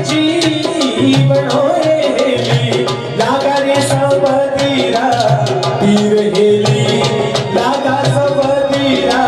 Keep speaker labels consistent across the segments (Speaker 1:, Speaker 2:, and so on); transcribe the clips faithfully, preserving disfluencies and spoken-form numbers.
Speaker 1: जीवन हेली लागा रे सब दीरा तीर हेली लागा सब दीरा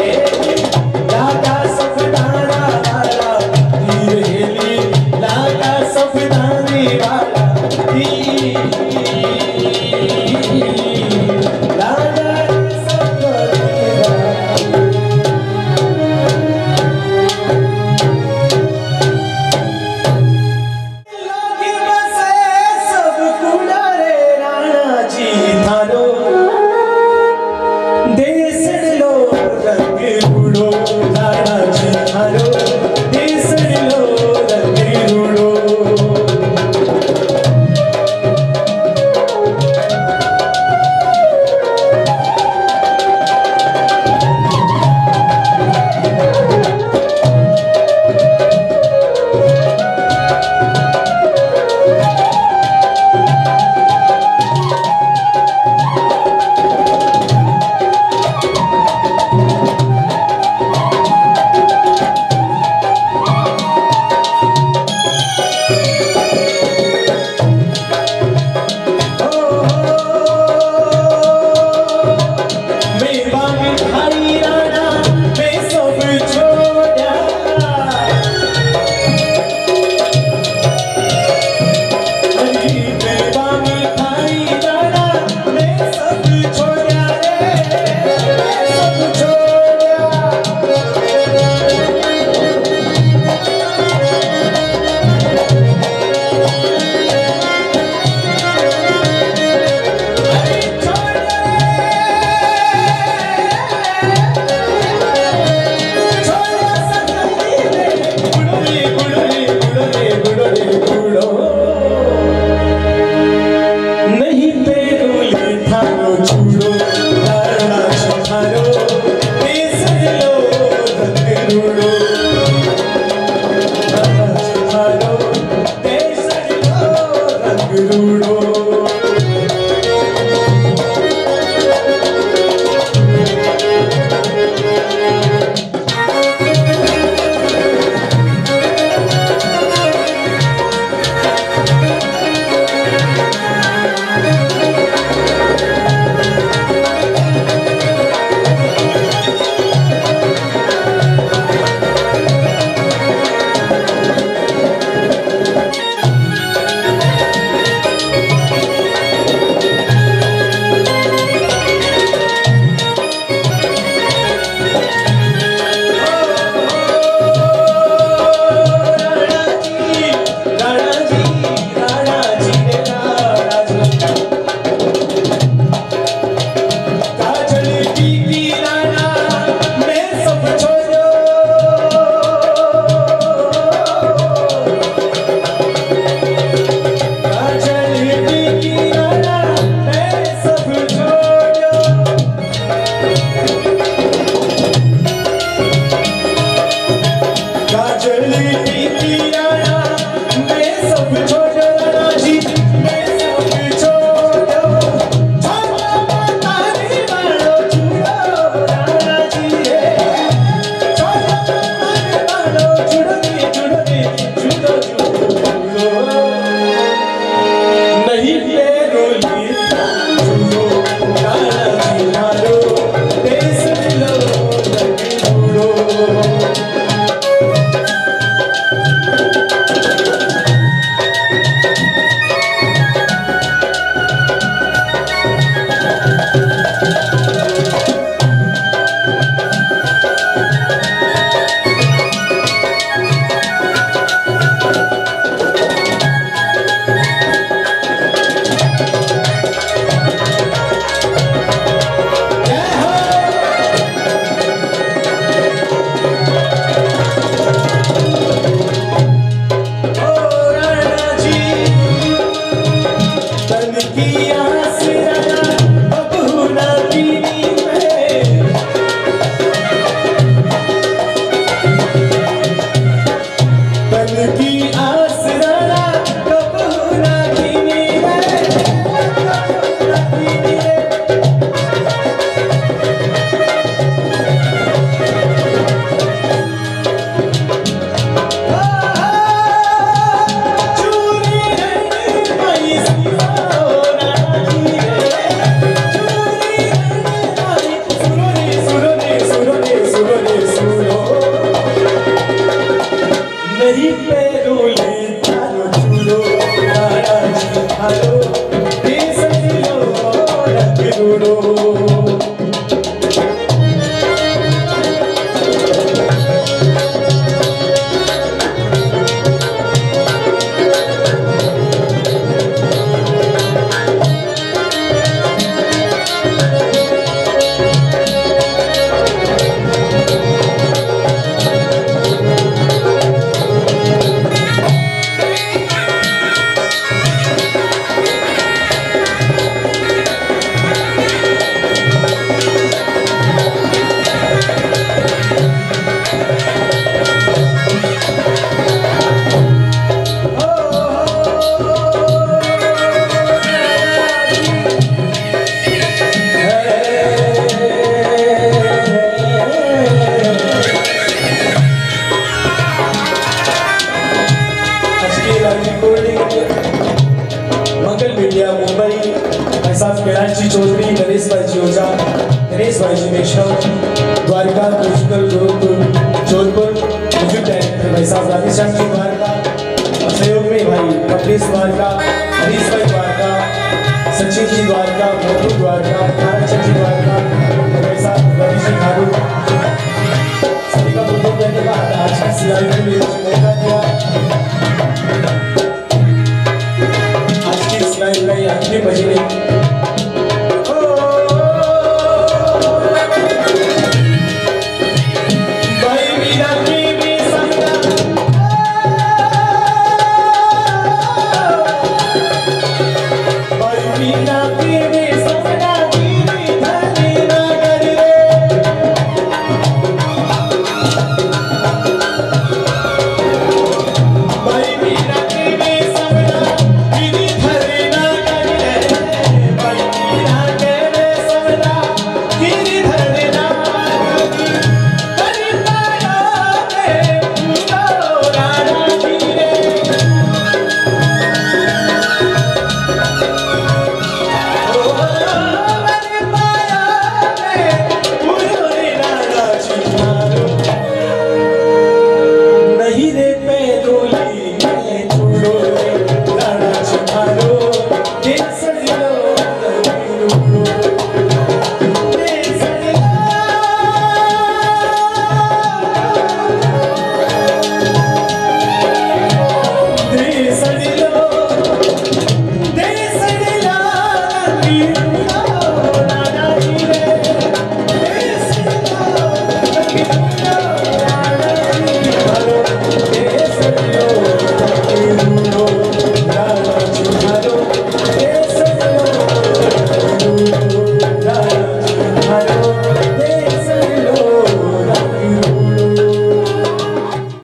Speaker 1: लागा आसरा कबू ना धीमी रे धीमी रे चूरी रे माई सुनो राजी रे चूरी रे माई सुनो रे सुनो रे सुनो रे सुनो रे सुनो नहीं पेरोले तारो चूरो राजी हालो देश दिलो रखूरो मंगल मीडिया मुंबई भाई साहब कैलाश चौधरी नरेश भाई जी ओझा नरेश भाई ji Meshram Dwarka musical group Jodhpur music director भाई साहब राधेश्याम जी द्वारका सहयोग में भाई कपिलेश द्वारका हरीश भाई द्वारका सचिन जी द्वारका मोटू द्वारका ताराचंद जी द्वारका भाई साहब रवि सिंह नारू सभी का बहुत बहुत धन्यवाद आज की सिलाई के लिए मौका दिया आखिरी बजने भाई मीरा की भी संगा भाई मीरा की भी संगा दीदी धनी ना कर रे भाई मीरा की भी संगा दीदी धनी Hello,